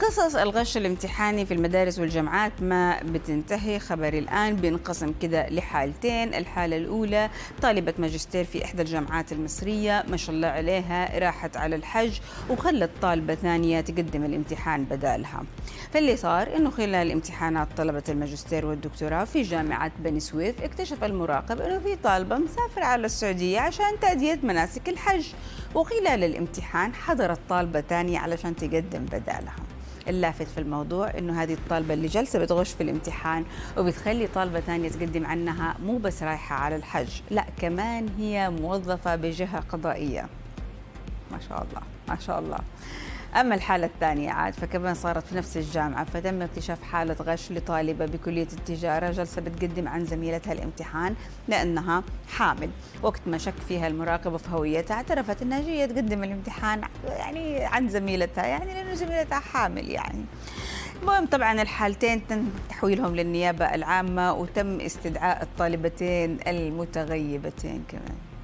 قصص الغش الامتحاني في المدارس والجامعات ما بتنتهي. خبري الآن بينقسم كده لحالتين. الحالة الأولى طالبة ماجستير في إحدى الجامعات المصرية، ما شاء الله عليها، راحت على الحج وخلت طالبة ثانية تقدم الامتحان بدالها. فاللي صار إنه خلال امتحانات طلبة الماجستير والدكتوراه في جامعة بني سويف اكتشف المراقب إنه في طالبة مسافرة على السعودية عشان تأدية مناسك الحج، وخلال الامتحان حضرت طالبة ثانية علشان تقدم بدالها. اللافت في الموضوع انه هذه الطالبه اللي جالسه بتغش في الامتحان وبتخلي طالبه ثانيه تقدم عنها مو بس رايحه على الحج، لا كمان هي موظفه بجهه قضائيه. ما شاء الله ما شاء الله. أما الحالة الثانية عاد فكمان صارت في نفس الجامعة، فتم اكتشاف حالة غش لطالبة بكلية التجارة جالسة بتقدم عن زميلتها الامتحان لأنها حامل. وقت ما شك فيها المراقبة في هويتها اعترفت أنها جاية تقدم الامتحان يعني عن زميلتها، يعني لأنه زميلتها حامل يعني. المهم طبعا الحالتين تم تحويلهم للنيابة العامة وتم استدعاء الطالبتين المتغيبتين كمان.